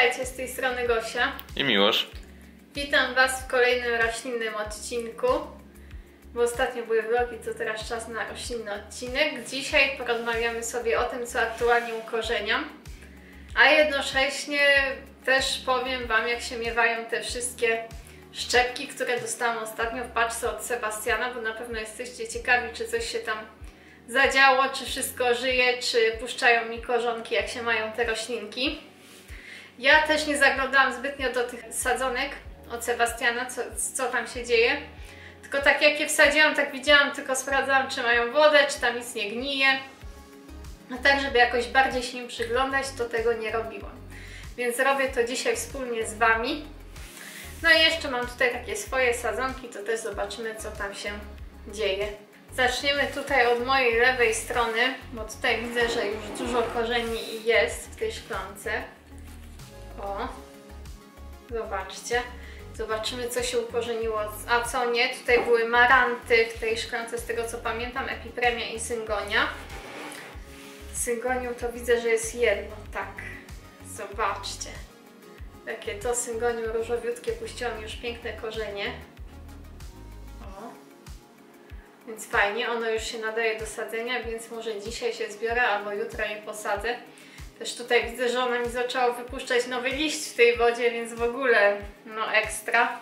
Witajcie, z tej strony Gosia i Miłosz. Witam Was w kolejnym roślinnym odcinku. Bo ostatnio były vlogi, to teraz czas na roślinny odcinek. Dzisiaj porozmawiamy sobie o tym, co aktualnie ukorzeniam, a jednocześnie też powiem Wam, jak się miewają te wszystkie szczepki, które dostałam ostatnio w paczce od Sebastiana, bo na pewno jesteście ciekawi, czy coś się tam zadziało, czy wszystko żyje, czy puszczają mi korzonki, jak się mają te roślinki. Ja też nie zaglądałam zbytnio do tych sadzonek od Sebastiana, co tam się dzieje. Tylko tak jak je wsadziłam, tak widziałam, tylko sprawdzałam, czy mają wodę, czy tam nic nie gnije. A tak, żeby jakoś bardziej się im przyglądać, to tego nie robiłam. Więc robię to dzisiaj wspólnie z Wami. No i jeszcze mam tutaj takie swoje sadzonki, to też zobaczymy, co tam się dzieje. Zaczniemy tutaj od mojej lewej strony, bo tutaj widzę, że już dużo korzeni jest w tej szklance. O, zobaczcie. Zobaczymy, co się ukorzeniło, a co nie. Tutaj były maranty w tej szklance, z tego co pamiętam, epipremia i syngonia. Syngonium to widzę, że jest jedno, tak. Zobaczcie. Takie to syngonium różowiutkie, puściło mi już piękne korzenie. O. Więc fajnie, ono już się nadaje do sadzenia, więc może dzisiaj się zbiorę, albo jutro je posadzę. Też tutaj widzę, że ona mi zaczęła wypuszczać nowy liść w tej wodzie, więc w ogóle no ekstra.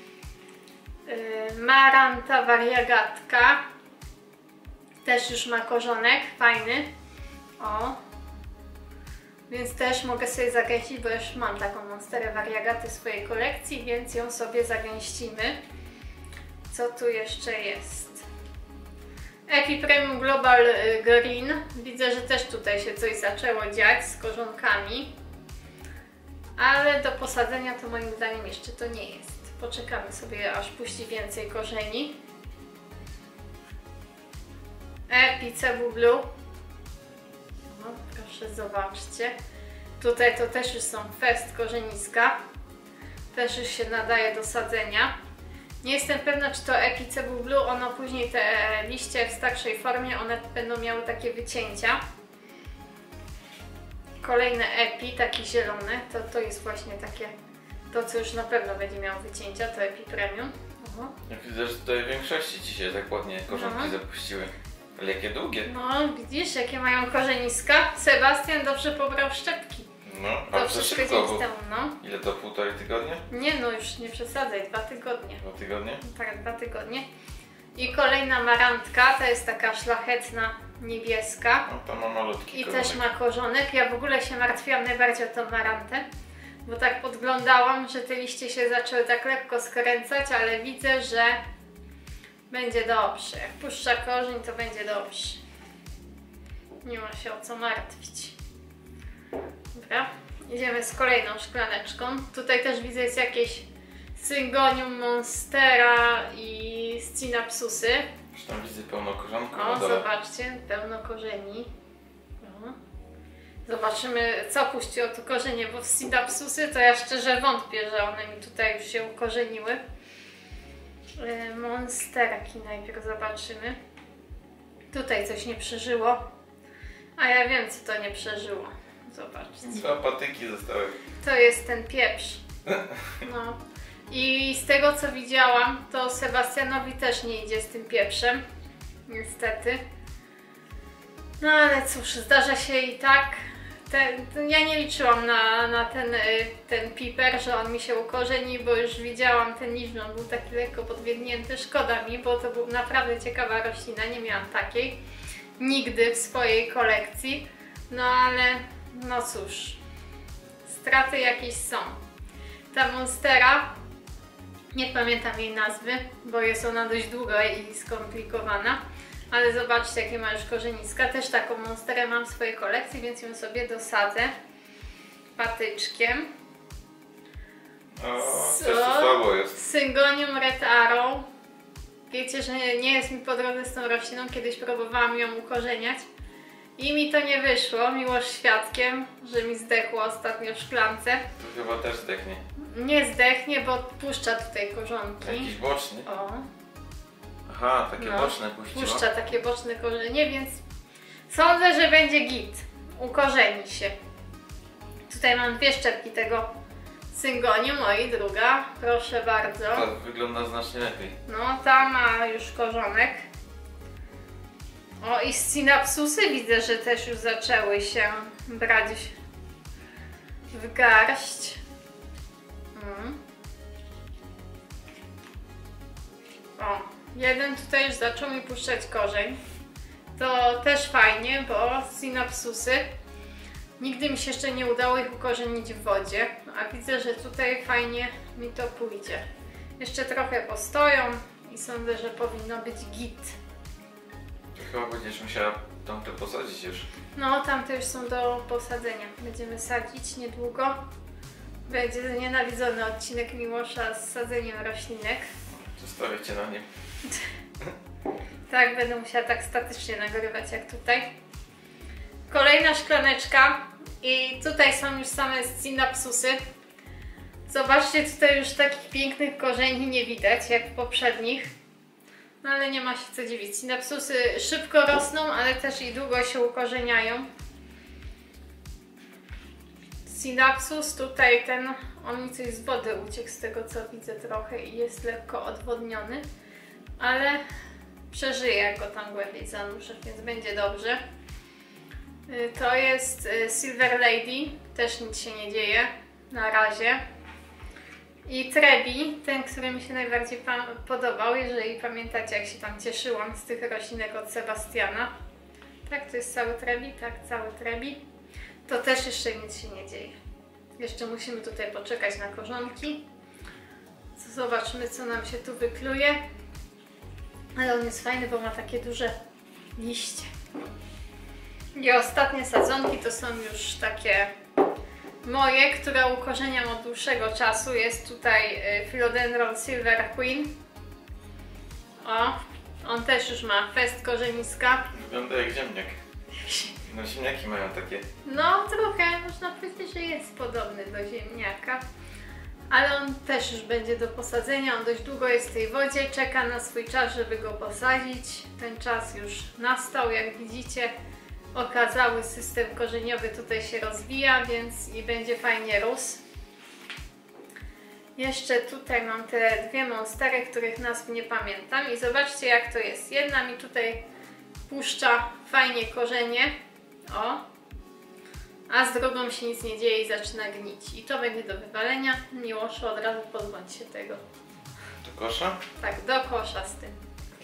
Maranta variagatka też już ma korzonek, fajny. O. Więc też mogę sobie zagęścić, bo już mam taką monsterę variagaty w swojej kolekcji, więc ją sobie zagęścimy. Co tu jeszcze jest? Epipremium Global Green. Widzę, że też tutaj się coś zaczęło dziać z korzonkami. Ale do posadzenia to moim zdaniem jeszcze to nie jest. Poczekamy sobie, aż puści więcej korzeni. Epicebu Blue. No, proszę zobaczcie. Tutaj to też już są fest korzeniska. Też już się nadaje do sadzenia. Nie jestem pewna, czy to Epicebu Blue, ono później te liście w starszej formie, one będą miały takie wycięcia. Kolejne Epi, takie zielone, to jest właśnie takie, to co już na pewno będzie miało wycięcia, to Epi Premium. Jak widzę, że tutaj w większości ci się tak ładnie korzonki zapuściły. Ale jakie długie. No widzisz, jakie mają korzeniska. Sebastian dobrze pobrał szczepki. No, a to wszystko dzięki temu, no. Ile to, 1,5 tygodnia? Nie no, już nie przesadzaj, 2 tygodnie. 2 tygodnie? Tak, 2 tygodnie. I kolejna marantka, to jest taka szlachetna, niebieska. No, to ma malutki korzonek. I też ma korzonek. Ja w ogóle się martwiłam najbardziej o tą marantę, bo tak podglądałam, że te liście się zaczęły tak lekko skręcać, ale widzę, że będzie dobrze. Jak puszcza korzeń, to będzie dobrze. Nie ma się o co martwić. Dobra, idziemy z kolejną szklaneczką. Tutaj też widzę, jest jakieś Syngonium monstera i Scinapsusy. Już tam widzę pełno korzonków. O, zobaczcie, pełno korzeni. O. Zobaczymy, co puściło tu korzenie, bo w Scinapsusy to ja szczerze wątpię, że one mi tutaj już się ukorzeniły. Monsterki najpierw zobaczymy. Tutaj coś nie przeżyło. A ja wiem, co to nie przeżyło. Zobaczcie. 2 patyki zostały. To jest ten pieprz. No. I z tego co widziałam, to Sebastianowi też nie idzie z tym pieprzem. Niestety. No ale cóż, zdarza się i tak. Ja nie liczyłam na ten piper, że on mi się ukorzeni, bo już widziałam ten liść, on był taki lekko podwiednięty. Szkoda mi, bo to była naprawdę ciekawa roślina, nie miałam takiej nigdy w swojej kolekcji. No ale no cóż, straty jakieś są. Ta monstera, nie pamiętam jej nazwy, bo jest ona dość długa i skomplikowana. Ale zobaczcie, jakie ma już korzeniska. Też taką monsterę mam w swojej kolekcji, więc ją sobie dosadzę patyczkiem. O, coś tu słabo jest. Syngonium Red Arrow. Wiecie, że nie jest mi po drodze z tą rośliną. Kiedyś próbowałam ją ukorzeniać i mi to nie wyszło. Miłosz świadkiem, że mi zdechło ostatnio w szklance. Tu chyba też zdechnie. Nie zdechnie, bo puszcza tutaj korzonki. Jakiś boczny. O. Aha, takie boczne puściło. Puszcza takie boczne korzenie, więc sądzę, że będzie git. Ukorzeni się. Tutaj mam 2 szczepki tego syngonium, o i druga, proszę bardzo. To wygląda znacznie lepiej. No, ta ma już korzonek. O, i synapsusy widzę, że też już zaczęły się brać w garść. O, jeden tutaj już zaczął mi puszczać korzeń. To też fajnie, bo synapsusy nigdy mi się jeszcze nie udało ich ukorzenić w wodzie, a widzę, że tutaj fajnie mi to pójdzie. Jeszcze trochę postoją i sądzę, że powinno być git. Chyba będziesz musiała tamte posadzić już. No, tamte już są do posadzenia. Będziemy sadzić niedługo. Będzie nienawidzony odcinek Miłosza z sadzeniem roślinek. Zostawię cię na nim. Tak, będę musiała tak statycznie nagrywać jak tutaj. Kolejna szklaneczka i tutaj są już same synapsusy. Zobaczcie, tutaj już takich pięknych korzeni nie widać jak w poprzednich. No ale nie ma się co dziwić. Synapsusy szybko rosną, ale też i długo się ukorzeniają. Synapsus tutaj on mi coś z wody uciekł z tego co widzę trochę i jest lekko odwodniony. Ale przeżyję jak go tam głębiej zanurzę, więc będzie dobrze. To jest Silver Lady, też nic się nie dzieje na razie. I Trebi, ten, który mi się najbardziej podobał, jeżeli pamiętacie jak się tam cieszyłam z tych roślinek od Sebastiana. Tak, to jest cały Trebi, tak, cały Trebi. To też jeszcze nic się nie dzieje. Jeszcze musimy tutaj poczekać na korzonki. Zobaczmy co nam się tu wykluje. Ale on jest fajny, bo ma takie duże liście. I ostatnie sadzonki to są już takie moje, które ukorzeniam od dłuższego czasu. Jest tutaj Philodendron Silver Queen. O, on też już ma fest korzeniska. Wygląda jak ziemniak. No ziemniaki mają takie. No trochę, można powiedzieć, że jest podobny do ziemniaka. Ale on też już będzie do posadzenia, on dość długo jest w tej wodzie, czeka na swój czas, żeby go posadzić. Ten czas już nastał, jak widzicie. Okazały system korzeniowy tutaj się rozwija, więc i będzie fajnie rósł. Jeszcze tutaj mam te 2 monstery, których nazw nie pamiętam i zobaczcie jak to jest. Jedna mi tutaj puszcza fajnie korzenie, o, a z drugą się nic nie dzieje i zaczyna gnić. I to będzie do wywalenia. Miłoszu, od razu pozbądź się tego. Do kosza? Tak, do kosza z tym.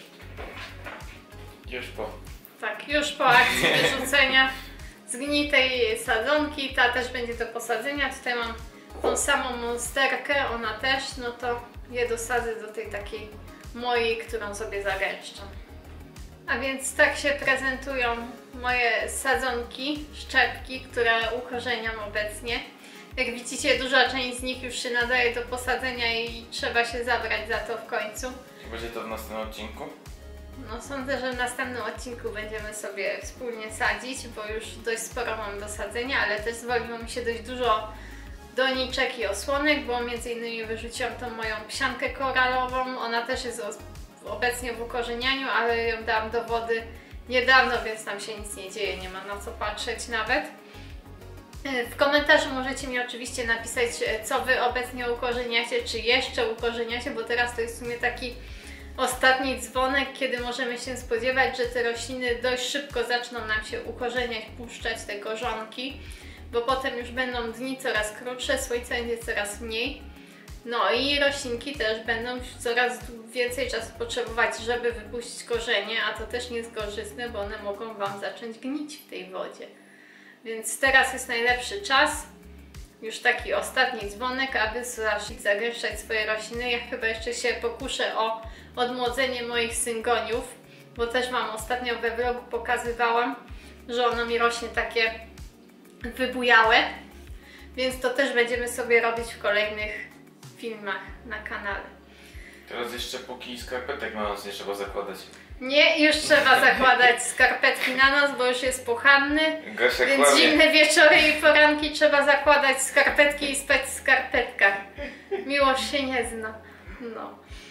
Już po. Tak, już po akcji wyrzucenia zgnitej sadzonki, ta też będzie do posadzenia. Tutaj mam tą samą monsterkę, ona też, no to je dosadzę do tej takiej mojej, którą sobie zagęszczam. A więc tak się prezentują moje sadzonki, szczepki, które ukorzeniam obecnie. Jak widzicie, duża część z nich już się nadaje do posadzenia i trzeba się zabrać za to w końcu. Czy będzie to w następnym odcinku? No sądzę, że w następnym odcinku będziemy sobie wspólnie sadzić, bo już dość sporo mam do sadzenia, ale też zwoliło mi się dość dużo doniczek i osłonek, bo między innymi wyrzuciłam tą moją psiankę koralową. Ona też jest obecnie w ukorzenianiu, ale ją dałam do wody niedawno, więc tam się nic nie dzieje, nie ma na co patrzeć nawet. W komentarzu możecie mi oczywiście napisać, co Wy obecnie ukorzeniacie, czy jeszcze ukorzeniacie, bo teraz to jest w sumie taki ostatni dzwonek, kiedy możemy się spodziewać, że te rośliny dość szybko zaczną nam się ukorzeniać, puszczać te korzonki, bo potem już będą dni coraz krótsze, słońca będzie coraz mniej. No i roślinki też będą coraz więcej czasu potrzebować, żeby wypuścić korzenie, a to też nie jest korzystne, bo one mogą Wam zacząć gnić w tej wodzie. Więc teraz jest najlepszy czas, już taki ostatni dzwonek, aby zacząć zagęszczać swoje rośliny. Ja chyba jeszcze się pokuszę o odmłodzenie moich syngoniów, bo też Wam ostatnio we vlogu pokazywałam, że ono mi rośnie takie wybujałe, więc to też będziemy sobie robić w kolejnych filmach na kanale. Teraz jeszcze póki skarpetek na nos nie trzeba zakładać. Nie, już trzeba zakładać skarpetki na nos, bo już jest pochłanny, więc kłamie. zimne wieczory i poranki trzeba zakładać skarpetki i spać w skarpetkach. Miłość się nie zna. No.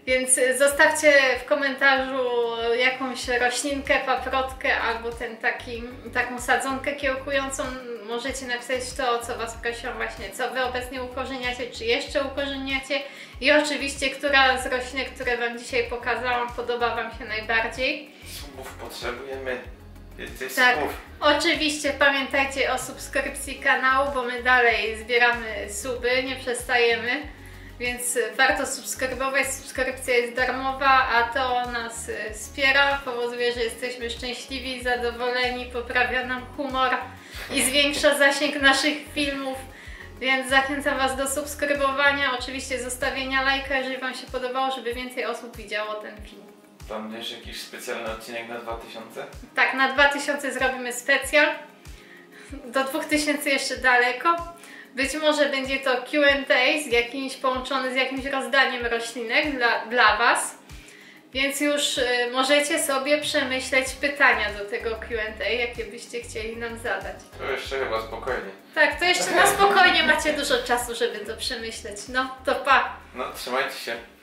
Więc zostawcie w komentarzu jakąś roślinkę, paprotkę albo taką sadzonkę kiełkującą. Możecie napisać to, o co Was prosiłam właśnie, co Wy obecnie ukorzeniacie, czy jeszcze ukorzeniacie. I oczywiście, która z roślinek, które Wam dzisiaj pokazałam, podoba Wam się najbardziej. Subów potrzebujemy. Więcej Tak, subów. oczywiście pamiętajcie o subskrypcji kanału, bo my dalej zbieramy suby, nie przestajemy. Więc warto subskrybować, subskrypcja jest darmowa, a to nas wspiera, powoduje, że jesteśmy szczęśliwi, zadowoleni, poprawia nam humor i zwiększa zasięg naszych filmów. Więc zachęcam Was do subskrybowania, oczywiście zostawienia lajka, jeżeli Wam się podobało, żeby więcej osób widziało ten film. Planujesz jakiś specjalny odcinek na 2000? Tak, na 2000 zrobimy specjal, do 2000 jeszcze daleko. Być może będzie to Q&A połączony z jakimś rozdaniem roślinek dla Was, więc już możecie sobie przemyśleć pytania do tego Q&A, jakie byście chcieli nam zadać. To jeszcze chyba spokojnie. Tak, to jeszcze na spokojnie macie dużo czasu, żeby to przemyśleć. No, to pa! No, trzymajcie się.